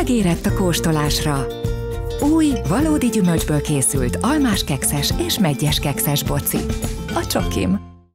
megérett a kóstolásra. Új, valódi gyümölcsből készült almás kekszes és meggyes kekszes boci. A Csokim.